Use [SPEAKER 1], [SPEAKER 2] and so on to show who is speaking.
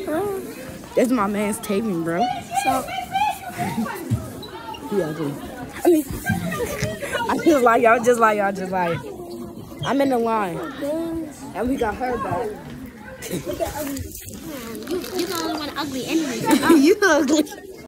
[SPEAKER 1] That's my man's Taven, bro. So he ugly. I just like y'all, just like y'all. I'm in the line. And we got her back.
[SPEAKER 2] You're the only one ugly anyway.
[SPEAKER 1] You ugly.